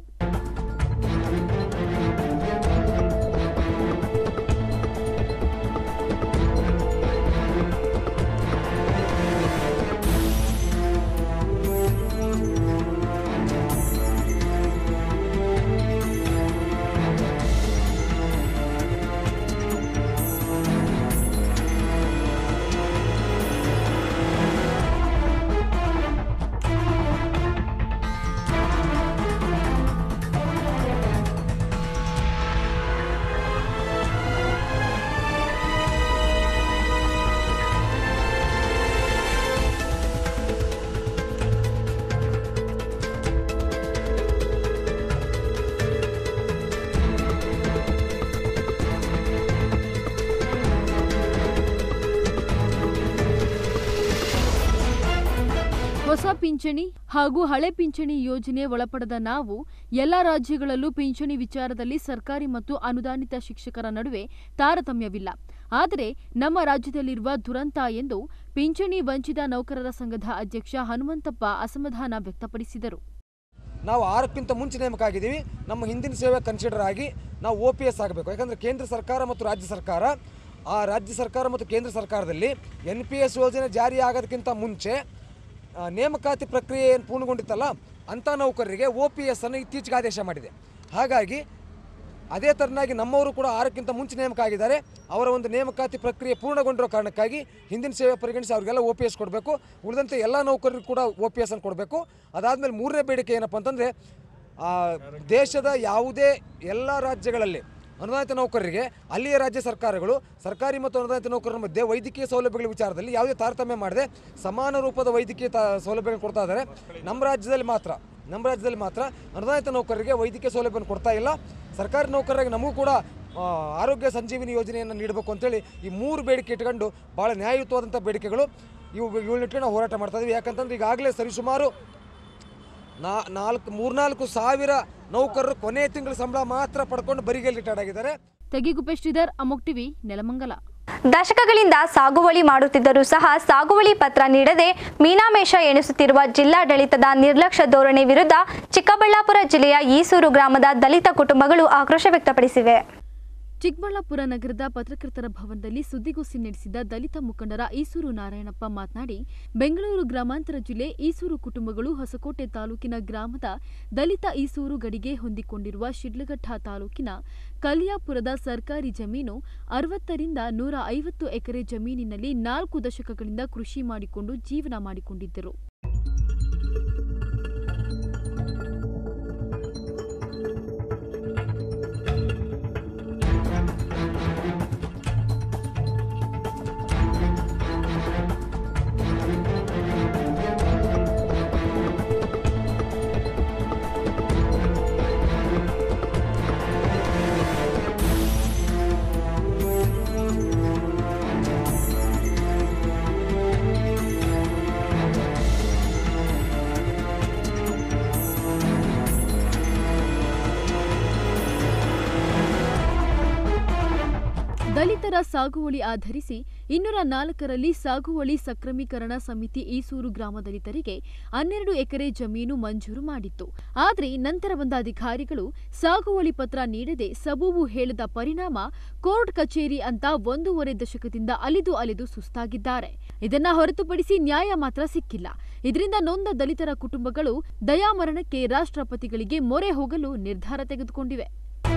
ಹೊಸ ಪಿಂಚಣಿ ಹಾಗೂ ಹಳೆ ಪಿಂಚಣಿ ಯೋಜನೆ ಒಳಪಡದ ನಾವು ಎಲ್ಲ ರಾಜ್ಯಗಳಲ್ಲೂ ಪಿಂಚಣಿ ವಿಚಾರದಲ್ಲಿ ಸರ್ಕಾರಿ ಮತ್ತು ಅನುದಾನಿತ ಶಿಕ್ಷಕರ ನಡುವೆ ತಾರತಮ್ಯವಿಲ್ಲ. ಆದರೆ ನಮ್ಮ ರಾಜ್ಯದಲ್ಲಿರುವ ದುರಂತ ಎಂದು ಪಿಂಚಣಿ ವಂಚಿತ ನೌಕರರ ಸಂಘದ ಅಧ್ಯಕ್ಷ ಹನುಮಂತಪ್ಪ ಅಸಮಾಧಾನ ವ್ಯಕ್ತಪಡಿಸಿದರು. ನಾವು ಆರಕ್ಕಿಂತ ಮುಂಚೆ ನೇಮಕ ಆಗಿದ್ದೀವಿ. ನಮ್ಮ ಹಿಂದಿನ ಸೇವೆ ಕನ್ಸಿಡರ್ ಆಗಿ ನಾವು ಒ ಪಿ ಎಸ್ ಆಗಬೇಕು. ಯಾಕಂದರೆ ಕೇಂದ್ರ ಸರ್ಕಾರ ಮತ್ತು ರಾಜ್ಯ ಸರ್ಕಾರ ಆ ರಾಜ್ಯ ಸರ್ಕಾರ ಮತ್ತು ಕೇಂದ್ರ ಸರ್ಕಾರದಲ್ಲಿ ಎನ್ ಪಿ ಎಸ್ ಯೋಜನೆ ಜಾರಿ ಆಗೋದಕ್ಕಿಂತ ಮುಂಚೆ ನೇಮಕಾತಿ ಪ್ರಕ್ರಿಯೆ ಏನು ಪೂರ್ಣಗೊಂಡಿತ್ತಲ್ಲ ಅಂಥ ನೌಕರರಿಗೆ ಒ ಪಿ ಎಸ್ ಅನ್ನು ಇತ್ತೀಚೆಗೆ ಆದೇಶ ಮಾಡಿದೆ. ಹಾಗಾಗಿ ಅದೇ ಥರನಾಗಿ ನಮ್ಮವರು ಕೂಡ ಆರಕ್ಕಿಂತ ಮುಂಚೆ ನೇಮಕ ಆಗಿದ್ದಾರೆ. ಅವರ ಒಂದು ನೇಮಕಾತಿ ಪ್ರಕ್ರಿಯೆ ಪೂರ್ಣಗೊಂಡಿರೋ ಕಾರಣಕ್ಕಾಗಿ ಹಿಂದಿನ ಸೇವೆ ಪರಿಗಣಿಸಿ ಅವರಿಗೆಲ್ಲ ಒ ಪಿ ಎಸ್ ಕೊಡಬೇಕು. ಉಳಿದಂತೆ ಎಲ್ಲ ನೌಕರರಿಗೂ ಕೂಡ ಒ ಪಿ ಎಸ್ ಅನ್ನು ಕೊಡಬೇಕು. ಅದಾದಮೇಲೆ ಮೂರನೇ ಬೇಡಿಕೆ ಏನಪ್ಪ ಅಂತಂದರೆ ದೇಶದ ಯಾವುದೇ ಎಲ್ಲ ರಾಜ್ಯಗಳಲ್ಲಿ ಅನುದಾನಿತ ನೌಕರರಿಗೆ ಅಲ್ಲಿಯ ರಾಜ್ಯ ಸರ್ಕಾರಗಳು ಸರ್ಕಾರಿ ಮತ್ತು ಅನುದಾನಿತ ನೌಕರರ ಮಧ್ಯೆ ವೈದ್ಯಕೀಯ ಸೌಲಭ್ಯಗಳ ವಿಚಾರದಲ್ಲಿ ಯಾವುದೇ ತಾರತಮ್ಯ ಮಾಡದೆ ಸಮಾನ ರೂಪದ ವೈದ್ಯಕೀಯ ಸೌಲಭ್ಯಗಳು ಕೊಡ್ತಾ ಇದ್ದಾರೆ. ನಮ್ಮ ರಾಜ್ಯದಲ್ಲಿ ಮಾತ್ರ ನಮ್ಮ ರಾಜ್ಯದಲ್ಲಿ ಮಾತ್ರ ಅನುದಾನಿತ ನೌಕರರಿಗೆ ವೈದ್ಯಕೀಯ ಸೌಲಭ್ಯವನ್ನು ಕೊಡ್ತಾ ಇಲ್ಲ. ಸರ್ಕಾರಿ ನೌಕರರಿಗೆ ನಮಗೂ ಕೂಡ ಆರೋಗ್ಯ ಸಂಜೀವಿನಿ ಯೋಜನೆಯನ್ನು ನೀಡಬೇಕು ಅಂತೇಳಿ ಈ ಮೂರು ಬೇಡಿಕೆ ಇಟ್ಕೊಂಡು ಭಾಳ ನ್ಯಾಯಯುತವಾದಂಥ ಬೇಡಿಕೆಗಳು ಇವು ಇವುಗಳನ್ನ ನಾವು ಹೋರಾಟ ಮಾಡ್ತಾ ಇದ್ದೀವಿ. ಯಾಕಂತಂದ್ರೆ ಈಗಾಗಲೇ ಸರಿಸುಮಾರು ನಾ ನಾಲ್ಕು ಮೂರ್ನಾಲ್ಕು ಸಾವಿರ ನೌಕರರು ಕೊನೆ ತಿಂಗಳ ಸಂಬಳ ಮಾತ್ರ ಪಡ್ಕೊಂಡು ಬರಿಗೇಲಿ ರಿಟೈರ್ಡ್ ಆಗಿದ್ದಾರೆ. ತೆಗಿಗುಪ್ಪೆ ಶ್ರೀಧರ್, ಅಮೋಕ್ ಟಿವಿ, ನೆಲಮಂಗಲ. ದಶಕಗಳಿಂದ ಸಾಗುವಳಿ ಮಾಡುತ್ತಿದ್ದರೂ ಸಹ ಸಾಗುವಳಿ ಪತ್ರ ನೀಡದೆ ಮೀನಾಮೇಷ ಎಣಿಸುತ್ತಿರುವ ಜಿಲ್ಲಾಡಳಿತದ ನಿರ್ಲಕ್ಷ್ಯ ಧೋರಣೆ ವಿರುದ್ಧ ಚಿಕ್ಕಬಳ್ಳಾಪುರ ಜಿಲ್ಲೆಯ ಈಸೂರು ಗ್ರಾಮದ ದಲಿತ ಕುಟುಂಬಗಳು ಆಕ್ರೋಶ ವ್ಯಕ್ತಪಡಿಸಿವೆ. ಚಿಕ್ಕಬಳ್ಳಾಪುರ ನಗರದ ಪತ್ರಕರ್ತರ ಭವನದಲ್ಲಿ ಸುದ್ದಿಗೋಷ್ಠಿ ನಡೆಸಿದ ದಲಿತ ಮುಖಂಡರ ಈಸೂರು ನಾರಾಯಣಪ್ಪ ಮಾತನಾಡಿ, ಬೆಂಗಳೂರು ಗ್ರಾಮಾಂತರ ಜಿಲ್ಲೆ ಈಸೂರು ಕುಟುಂಬಗಳು ಹೊಸಕೋಟೆ ತಾಲೂಕಿನ ಗ್ರಾಮದ ದಲಿತ ಈಸೂರು ಗಡಿಗೆ ಹೊಂದಿಕೊಂಡಿರುವ ಶಿಡ್ಲಘಟ್ಟ ತಾಲೂಕಿನ ಕಲಿಯಾಪುರದ ಸರ್ಕಾರಿ ಜಮೀನು ಅರವತ್ತರಿಂದ ನೂರ ಐವತ್ತು ಎಕರೆ ಜಮೀನಿನಲ್ಲಿ ನಾಲ್ಕು ದಶಕಗಳಿಂದ ಕೃಷಿ ಮಾಡಿಕೊಂಡು ಜೀವನ ಮಾಡಿಕೊಂಡಿದ್ದರು. ದಲಿತರ ಸಾಗುವಳಿ ಆಧರಿಸಿ ಇನ್ನೂರ ನಾಲ್ಕರಲ್ಲಿ ಸಾಗುವಳಿ ಸಕ್ರಮೀಕರಣ ಸಮಿತಿ ಈಸೂರು ಗ್ರಾಮ ದಲಿತರಿಗೆ ಹನ್ನೆರಡು ಎಕರೆ ಜಮೀನು ಮಂಜೂರು ಮಾಡಿತ್ತು. ಆದರೆ ನಂತರ ಬಂದ ಅಧಿಕಾರಿಗಳು ಸಾಗುವಳಿ ಪತ್ರ ನೀಡದೆ ಸಬೂಬು ಹೇಳದ ಪರಿಣಾಮ ಕೋರ್ಟ್ ಕಚೇರಿ ಅಂತ ಒಂದೂವರೆ ದಶಕದಿಂದ ಅಲಿದು ಅಲಿದು ಸುಸ್ತಾಗಿದ್ದಾರೆ. ಇದನ್ನ ಹೊರತುಪಡಿಸಿ ನ್ಯಾಯ ಮಾತ್ರ ಸಿಕ್ಕಿಲ್ಲ. ಇದರಿಂದ ನೊಂದ ದಲಿತರ ಕುಟುಂಬಗಳು ದಯಾಮರಣಕ್ಕೆ ರಾಷ್ಟ್ರಪತಿಗಳಿಗೆ ಮೊರೆ ಹೋಗಲು ನಿರ್ಧಾರ ತೆಗೆದುಕೊಂಡಿವೆ.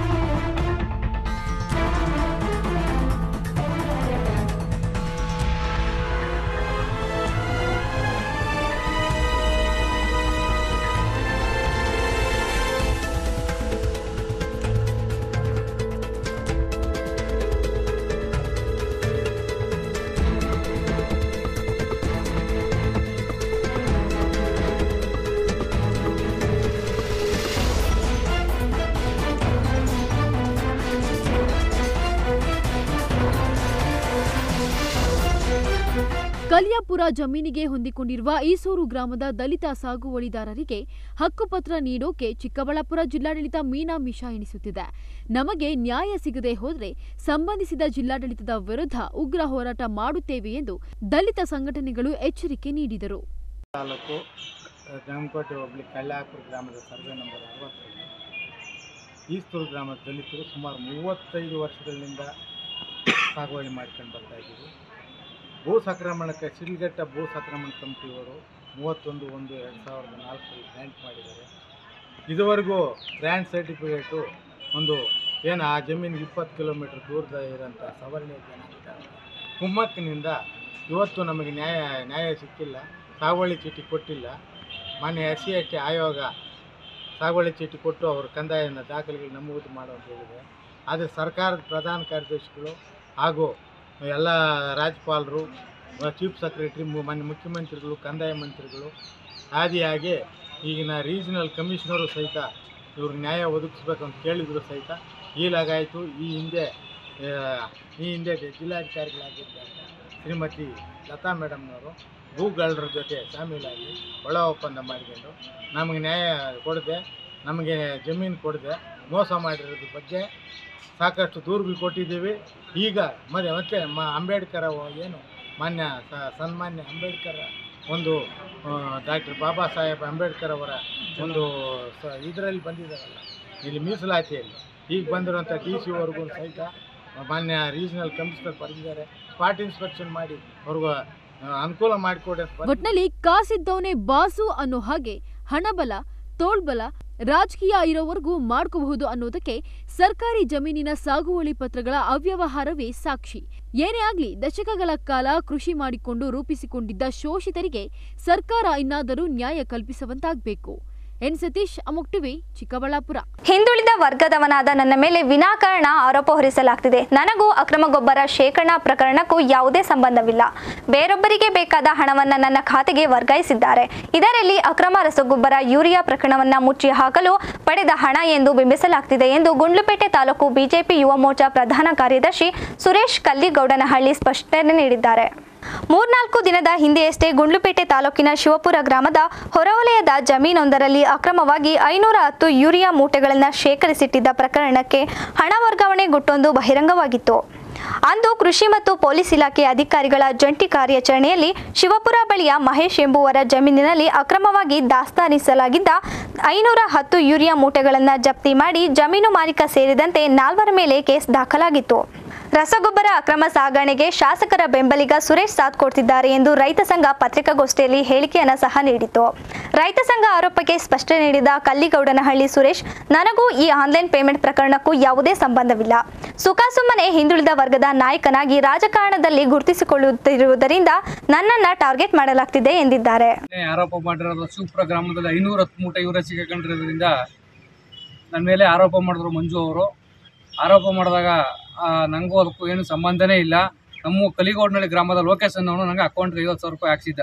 ಕಲ್ಯಾಪುರ ಜಮೀನಿಗೆ ಹೊಂದಿಕೊಂಡಿರುವ ಈಸೂರು ಗ್ರಾಮದ ದಲಿತ ಸಾಗುವಳಿದಾರರಿಗೆ ಹಕ್ಕುಪತ್ರ ನೀಡೋಕೆ ಚಿಕ್ಕಬಳ್ಳಾಪುರ ಜಿಲ್ಲಾಡಳಿತ ಮೀನಾಮೀಷ ಎಣಿಸುತ್ತಿದೆ. ನಮಗೆ ನ್ಯಾಯ ಸಿಗದೆ ಹೋದರೆ ಸಂಬಂಧಿಸಿದ ಜಿಲ್ಲಾಡಳಿತದ ವಿರುದ್ಧ ಉಗ್ರ ಹೋರಾಟ ಮಾಡುತ್ತೇವೆ ಎಂದು ದಲಿತ ಸಂಘಟನೆಗಳು ಎಚ್ಚರಿಕೆ ನೀಡಿದರು. ತಾಲೂಕು ಗಾಮಕೋಟೆ ಹೋಬಳಿ ಕಲ್ಯಾಪುರ ಗ್ರಾಮದ ಸರ್ವೆ ನಂಬರ್ ಅರವತ್ತರಲ್ಲಿ ಈಸೂರು ಗ್ರಾಮದ ದಲಿತರು ಸುಮಾರು ಮೂವತ್ತೈದು ವರ್ಷಗಳಿಂದ ಸಾಗುವಳಿ ಮಾಡ್ಕೊಂಡು ಬರ್ತಾ ಇದ್ದೀವಿ. ಭೂ ಸಕ್ರಮಣಕ್ಕೆ ಶಿಲ್ಘಟ್ಟ ಭೂ ಸಕ್ರಮಣ ಕಮಿಟಿಯವರು ಮೂವತ್ತೊಂದು ಒಂದು ಎರಡು ಸಾವಿರದ ನಾಲ್ಕರಲ್ಲಿ ಗ್ರ್ಯಾಂಟ್ ಮಾಡಿದ್ದಾರೆ. ಇದುವರೆಗೂ ಗ್ರ್ಯಾಂಟ್ ಸರ್ಟಿಫಿಕೇಟು ಒಂದು ಏನು ಆ ಜಮೀನಿಗೆ ಇಪ್ಪತ್ತು ಕಿಲೋಮೀಟ್ರ್ ದೂರದ ಇರೋಂಥ ಸವರ್ಣೀಯ ಜನ ಕುಮ್ಮಕ್ಕಿನಿಂದ ಇವತ್ತು ನಮಗೆ ನ್ಯಾಯ ನ್ಯಾಯ ಸಿಕ್ಕಿಲ್ಲ. ಸಾಗುವಳಿ ಚೀಟಿ ಕೊಟ್ಟಿಲ್ಲ. ಮಾನ್ಯ ಎಸ್ ಸಿ ಎಸ್ ಟಿ ಆಯೋಗ ಸಾಗುವಳಿ ಚೀಟಿ ಕೊಟ್ಟು ಅವರ ಕಂದಾಯನ ದಾಖಲೆಗಳು ನಮೂದು ಮಾಡೋ ಅಂತ ಹೇಳಿದೆ. ಆದರೆ ಸರ್ಕಾರದ ಪ್ರಧಾನ ಕಾರ್ಯದರ್ಶಿಗಳು ಹಾಗೂ ಎಲ್ಲ ರಾಜ್ಯಪಾಲರು, ಚೀಫ್ ಸೆಕ್ರೆಟರಿ, ಮಾನ್ಯ ಮುಖ್ಯಮಂತ್ರಿಗಳು, ಕಂದಾಯ ಮಂತ್ರಿಗಳು ಆದಿಯಾಗಿ ಈಗಿನ ರೀಜನಲ್ ಕಮಿಷನರು ಸಹಿತ ಇವರು ನ್ಯಾಯ ಒದಗಿಸ್ಬೇಕಂತ ಕೇಳಿದ್ರು ಸಹಿತ ಈಲಾಗಾಯಿತು. ಈ ಹಿಂದೆ ಈ ಹಿಂದೆ ಜಿಲ್ಲಾಧಿಕಾರಿಗಳಾಗಿದ್ದಂಥ ಶ್ರೀಮತಿ ಲತಾ ಮೇಡಮ್ನವರು ಭೂಗಳರ ಜೊತೆ ಶಾಮೀಲಾಗಿ ಒಳ ಒಪ್ಪಂದ ಮಾಡಿಕೊಂಡು ನಮಗೆ ನ್ಯಾಯ ಕೊಡದೆ, ನಮಗೆ ಜಮೀನು ಕೊಡದೆ ಮೋಸ ಮಾಡಿರೋದ್ರ ಬಗ್ಗೆ ಸಾಕಷ್ಟು ದೂರುಗಳು ಕೊಟ್ಟಿದ್ದೀವಿ. ಈಗ ಮತ್ತೆ ಮತ್ತೆ ಮ ಅಂಬೇಡ್ಕರ್ ಏನು ಮಾನ್ಯ ಸನ್ಮಾನ್ಯ ಅಂಬೇಡ್ಕರ್ ಒಂದು ಡಾಕ್ಟರ್ ಬಾಬಾ ಸಾಹೇಬ್ ಅಂಬೇಡ್ಕರ್ ಅವರ ಒಂದು ಸ ಇದರಲ್ಲಿ ಬಂದಿದ್ದಾರಲ್ಲ, ಇಲ್ಲಿ ಮೀಸಲಾತಿಯಲ್ಲಿ ಈಗ ಬಂದಿರುವಂಥ ಡಿ ಸಿ ಅವ್ರಿಗೂ ಸಹಿತ ಮಾನ್ಯ ರೀಜನಲ್ ಕಮಿಷನರ್ ಬರೆದಿದ್ದಾರೆ. ಸ್ಪಾಟ್ ಇನ್ಸ್ಪೆಕ್ಷನ್ ಮಾಡಿ ಅವ್ರಿಗೂ ಅನುಕೂಲ ಮಾಡಿಕೊಡಿ. ಒಟ್ನಲ್ಲಿ ಕಾಸಿದ್ದವನೇ ಬಾಸು ಅನ್ನೋ ಹಾಗೆ ಹಣಬಲ, ತೋಳ್ಬಲ, ರಾಜಕೀಯ ಇರೋವರೆಗೂ ಮಾಡ್ಕೋಬಹುದು ಅನ್ನೋದಕ್ಕೆ ಸರ್ಕಾರಿ ಜಮೀನಿನ ಸಾಗುವಳಿ ಪತ್ರಗಳ ಅವ್ಯವಹಾರವೇ ಸಾಕ್ಷಿ. ಏನೇ ಆಗ್ಲಿ ದಶಕಗಳ ಕಾಲ ಕೃಷಿ ಮಾಡಿಕೊಂಡು ರೂಪಿಸಿಕೊಂಡಿದ್ದ ಶೋಷಿತರಿಗೆ ಸರ್ಕಾರ ಇನ್ನಾದರೂ ನ್ಯಾಯ ಕಲ್ಪಿಸುವಂತಾಗಬೇಕು. ಎನ್ ಸತೀಶ್, ಅಮೋಕ್ ಟಿವಿ, ಚಿಕ್ಕಬಳ್ಳಾಪುರ. ಹಿಂದುಳಿದ ವರ್ಗದವನಾದ ನನ್ನ ಮೇಲೆ ವಿನಾಕಾರಣ ಆರೋಪ ಹೊರಿಸಲಾಗ್ತಿದೆ. ನನಗೂ ಅಕ್ರಮ ಗೊಬ್ಬರ ಶೇಖರಣಾ ಪ್ರಕರಣಕ್ಕೂ ಯಾವುದೇ ಸಂಬಂಧವಿಲ್ಲ. ಬೇರೊಬ್ಬರಿಗೆ ಬೇಕಾದ ಹಣವನ್ನ ನನ್ನ ಖಾತೆಗೆ ವರ್ಗಾಯಿಸಿದ್ದಾರೆ. ಇದರಲ್ಲಿ ಅಕ್ರಮ ರಸಗೊಬ್ಬರ ಯೂರಿಯಾ ಪ್ರಕರಣವನ್ನ ಮುಚ್ಚಿ ಹಾಕಲು ಪಡೆದ ಹಣ ಎಂದು ಬಿಂಬಿಸಲಾಗ್ತಿದೆ ಎಂದು ಗುಂಡ್ಲುಪೇಟೆ ತಾಲೂಕು ಬಿಜೆಪಿ ಯುವ ಮೋರ್ಚಾ ಪ್ರಧಾನ ಕಾರ್ಯದರ್ಶಿ ಸುರೇಶ್ ಕಲ್ಲಿಗೌಡನಹಳ್ಳಿ ಸ್ಪಷ್ಟನೆ ನೀಡಿದ್ದಾರೆ. ಮೂರ್ನಾಲ್ಕು ದಿನದ ಹಿಂದೆಯಷ್ಟೇ ಗುಂಡ್ಲುಪೇಟೆ ತಾಲೂಕಿನ ಶಿವಪುರ ಗ್ರಾಮದ ಹೊರವಲಯದ ಜಮೀನೊಂದರಲ್ಲಿ ಅಕ್ರಮವಾಗಿ ಐನೂರ ಹತ್ತು ಯೂರಿಯಾ ಮೂಟೆಗಳನ್ನು ಶೇಖರಿಸಿಟ್ಟಿದ್ದ ಪ್ರಕರಣಕ್ಕೆ ಹಣ ವರ್ಗಾವಣೆ ಗುಟ್ಟೊಂದು ಬಹಿರಂಗವಾಗಿತ್ತು. ಅಂದು ಕೃಷಿ ಮತ್ತು ಪೊಲೀಸ್ ಇಲಾಖೆ ಅಧಿಕಾರಿಗಳ ಜಂಟಿ ಕಾರ್ಯಾಚರಣೆಯಲ್ಲಿ ಶಿವಪುರ ಬಳಿಯ ಮಹೇಶ್ ಎಂಬುವರ ಜಮೀನಿನಲ್ಲಿ ಅಕ್ರಮವಾಗಿ ದಾಸ್ತಾನಿಸಲಾಗಿದ್ದ ಐನೂರ ಹತ್ತು ಯೂರಿಯಾ ಮೂಟೆಗಳನ್ನು ಜಪ್ತಿ ಮಾಡಿ ಜಮೀನು ಮಾಲೀಕ ಸೇರಿದಂತೆ ನಾಲ್ವರ ಮೇಲೆ ಕೇಸ್ ದಾಖಲಾಗಿತ್ತು. ರಸಗೊಬ್ಬರ ಅಕ್ರಮ ಸಾಗಣೆಗೆ ಶಾಸಕರ ಬೆಂಬಲಿಗ ಸುರೇಶ್ ಸಾಥ್ ಕೊಡ್ತಿದ್ದಾರೆ ಎಂದು ರೈತ ಸಂಘ ಪತ್ರಿಕಾಗೋಷ್ಠಿಯಲ್ಲಿ ಹೇಳಿಕೆಯನ್ನು ಸಹ ನೀಡಿತು. ರೈತ ಸಂಘ ಆರೋಪಕ್ಕೆ ಸ್ಪಷ್ಟನೆ ನೀಡಿದ ಕಲ್ಲಿಗೌಡನಹಳ್ಳಿ ಸುರೇಶ್, ನನಗೂ ಈ ಆನ್ಲೈನ್ ಪೇಮೆಂಟ್ ಪ್ರಕರಣಕ್ಕೂ ಯಾವುದೇ ಸಂಬಂಧವಿಲ್ಲ. ಸುಖಾಸುಮ್ಮನೆ ಹಿಂದುಳಿದ ವರ್ಗದ ನಾಯಕನಾಗಿ ರಾಜಕಾರಣದಲ್ಲಿ ಗುರುತಿಸಿಕೊಳ್ಳುತ್ತಿರುವುದರಿಂದ ನನ್ನನ್ನ ಟಾರ್ಗೆಟ್ ಮಾಡಲಾಗ್ತಿದೆ ಎಂದಿದ್ದಾರೆ. ಆರೋಪ ಮಾಡಿರೋದು ಶಿವಪುರ ಗ್ರಾಮದಲ್ಲಿ ಐನೂರ ಹತ್ತು ಮೂಟೆ ಯೂರಿಯಾ ಸಿಕ್ಕೊಂಡಿರೋದ್ರಿಂದ ನನ್ನ ಮೇಲೆ ಆರೋಪ ಮಾಡಿದ್ರು ಮಂಜು ಅವರು. ಆರೋಪ ಮಾಡಿದಾಗ ನನಗೂ ಅದಕ್ಕೂ ಏನು ಸಂಬಂಧನೇ ಇಲ್ಲ. ನಮ್ಮ ಕಲಿಗೋಡ್ನಳ್ಳಿ ಗ್ರಾಮದ ಲೋಕೇಶ್ ಅನ್ನೋನು ನನಗೆ ಅಕೌಂಟ್ಗೆ ಐವತ್ತು ಸಾವಿರ ರೂಪಾಯಿ ಹಾಕ್ಸಿದ್ದ.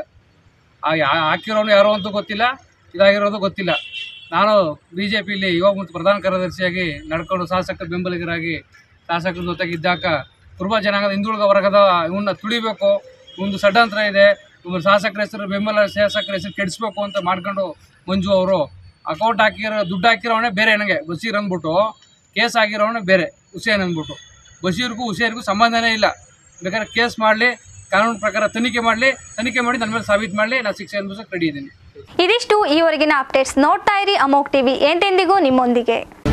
ಆ ಹಾಕಿರೋನು ಯಾರೋ ಅಂತೂ ಗೊತ್ತಿಲ್ಲ, ಇದಾಗಿರೋದು ಗೊತ್ತಿಲ್ಲ. ನಾನು ಬಿ ಜೆ ಪಿಲಿ ಯುವ ಮತ್ತು ಪ್ರಧಾನ ಕಾರ್ಯದರ್ಶಿಯಾಗಿ ನಡ್ಕೊಂಡು ಶಾಸಕರ ಬೆಂಬಲಿಗರಾಗಿ ಶಾಸಕರ ಜೊತೆಗಿದ್ದಾಗ ಕುರುಬ ಜನಾಂಗದ ಹಿಂದುಳಿದ ವರ್ಗದ ಇವನ್ನ ತುಳಿಬೇಕು, ಒಂದು ಷಡ್ಯಂತ್ರ ಇದೆ, ಇವ್ರು ಶಾಸಕರ ಹೆಸರು ಬೆಂಬಲ ಶಾಸಕರ ಹೆಸರು ಕೆಡಿಸ್ಬೇಕು ಅಂತ ಮಾಡ್ಕೊಂಡು ಮಂಜು ಅವರು ಅಕೌಂಟ್ ಹಾಕಿರೋ ದುಡ್ಡು ಹಾಕಿರೋವನೇ ಬೇರೆ, ನನಗೆ ಬಸೀರ್ ಅಂದ್ಬಿಟ್ಟು ಕೇಸ್ ಆಗಿರೋವನೇ ಬೇರೆ ಹುಸೇನ್ ಅಂದ್ಬಿಟ್ಟು ಬಶೀರ್ಗೂ ಹುಷೇರ್ಗೂ ಸಂಬಂಧನೇ ಇಲ್ಲ. ಬೇಕಾದ್ರೆ ಕೇಸ್ ಮಾಡಲಿ, ಕಾನೂನು ಪ್ರಕಾರ ತನಿಖೆ ಮಾಡಲಿ, ತನಿಖೆ ಮಾಡಿ ನನ್ನ ಮೇಲೆ ಸಾಬೀತು ಮಾಡಲಿ, ನಾನು ಶಿಕ್ಷೆ ಅನುಭವಿಸೋಕೆ ರೆಡಿ ಇದ್ದೀನಿ. ಇದಿಷ್ಟು ಈವರೆಗಿನ ಅಪ್ಡೇಟ್ಸ್. ನೋಡ್ತಾ ಇರಿ ಅಮೋಘ್ ಟಿವಿ, ಎಂದೆಂದಿಗೂ ನಿಮ್ಮೊಂದಿಗೆ.